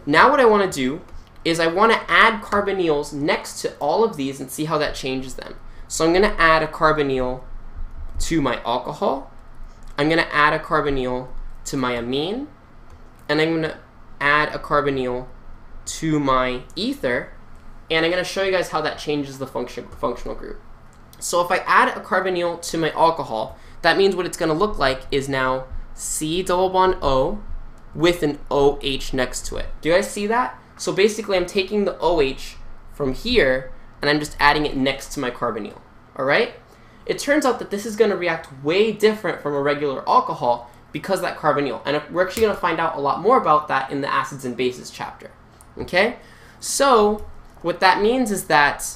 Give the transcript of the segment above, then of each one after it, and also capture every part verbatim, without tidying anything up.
Now what I want to do is I want to add carbonyls next to all of these and see how that changes them. So I'm going to add a carbonyl to my alcohol. I'm going to add a carbonyl to my amine. And I'm going to add a carbonyl to my ether. And I'm going to show you guys how that changes the function, functional group. So if I add a carbonyl to my alcohol, that means what it's going to look like is now C double bond O with an OH next to it. Do you guys see that? So basically I'm taking the OH from here and I'm just adding it next to my carbonyl. All right? It turns out that this is going to react way different from a regular alcohol because of that carbonyl. And we're actually going to find out a lot more about that in the acids and bases chapter. Okay? So what that means is that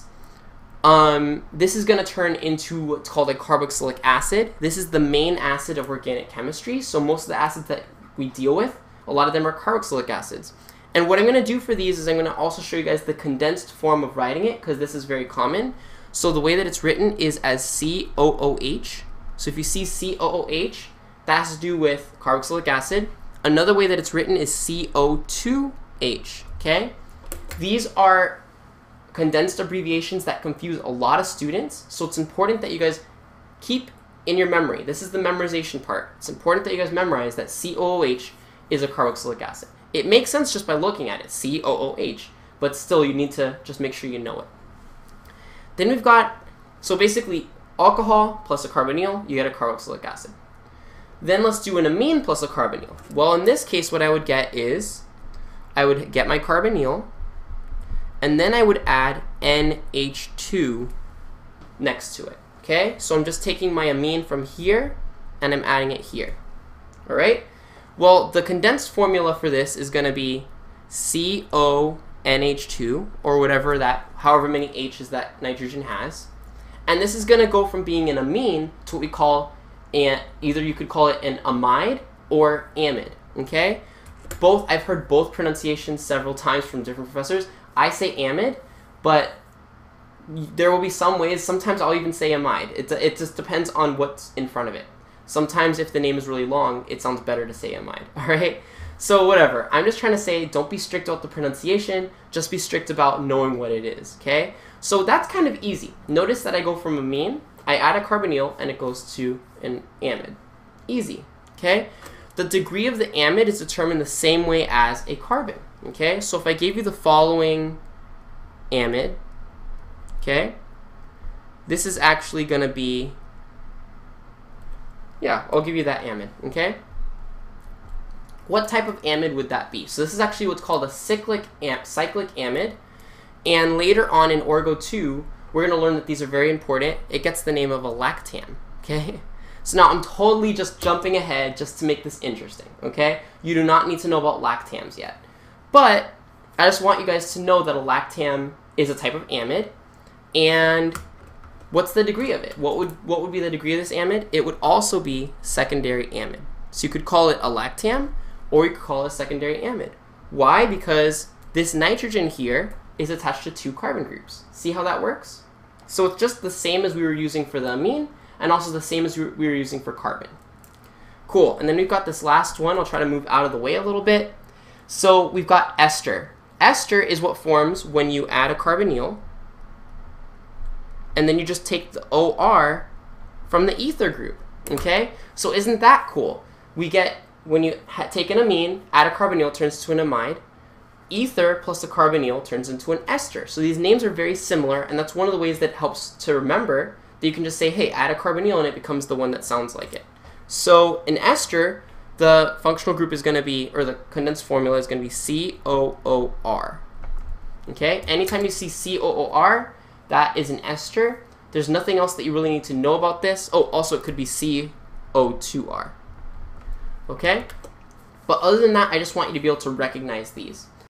um, this is going to turn into what's called a carboxylic acid. This is the main acid of organic chemistry. So most of the acids that we deal with, a lot of them are carboxylic acids. And what I'm going to do for these is I'm going to also show you guys the condensed form of writing it, because this is very common. So the way that it's written is as C O O H. So if you see C O O H, that has to do with carboxylic acid. Another way that it's written is C O two H, okay? These are condensed abbreviations that confuse a lot of students, so it's important that you guys keep in your memory. This is the memorization part. It's important that you guys memorize that C O O H is a carboxylic acid. It makes sense just by looking at it, C O O H, but still you need to just make sure you know it. Then we've got, so basically alcohol plus a carbonyl, you get a carboxylic acid. Then let's do an amine plus a carbonyl. Well, in this case, what I would get is, I would get my carbonyl, and then I would add N H two next to it, okay? So I'm just taking my amine from here, and I'm adding it here, all right? Well, the condensed formula for this is going to be C O N H two, or whatever that, however many H's that nitrogen has. And this is going to go from being an amine to what we call, an, either you could call it an amide or amide, okay? Both, I've heard both pronunciations several times from different professors. I say amide, but there will be some ways, sometimes I'll even say amide. It, it just depends on what's in front of it. Sometimes if the name is really long, it sounds better to say amide, all right? So whatever, I'm just trying to say don't be strict about the pronunciation, just be strict about knowing what it is, okay? So that's kind of easy. Notice that I go from amine, I add a carbonyl, and it goes to an amide. Easy, okay? The degree of the amide is determined the same way as a carbon, okay? So if I gave you the following amide, okay? This is actually going to be, yeah, I'll give you that amide, okay? What type of amide would that be? So this is actually what's called a cyclic, am cyclic amide. And later on in Orgo two, we're going to learn that these are very important. It gets the name of a lactam, okay? So now I'm totally just jumping ahead just to make this interesting, okay? You do not need to know about lactams yet. But I just want you guys to know that a lactam is a type of amide. And what's the degree of it? What would, what would be the degree of this amide? It would also be secondary amide. So you could call it a lactam, or you could call it a secondary amide. Why? Because this nitrogen here is attached to two carbon groups. See how that works? So it's just the same as we were using for the amine, and also the same as we were using for carbon. Cool, and then we've got this last one. I'll try to move out of the way a little bit. So we've got ester. Ester is what forms when you add a carbonyl, and then you just take the O R from the ether group, okay? So isn't that cool? We get, when you ha take an amine, add a carbonyl, it turns to an amide. Ether plus a carbonyl turns into an ester. So these names are very similar, and that's one of the ways that helps to remember that you can just say, hey, add a carbonyl, and it becomes the one that sounds like it. So in ester, the functional group is going to be, or the condensed formula is going to be C O O R. Okay? Anytime you see C O O R, that is an ester. There's nothing else that you really need to know about this. Oh, also it could be C O two R. Okay? But other than that, I just want you to be able to recognize these.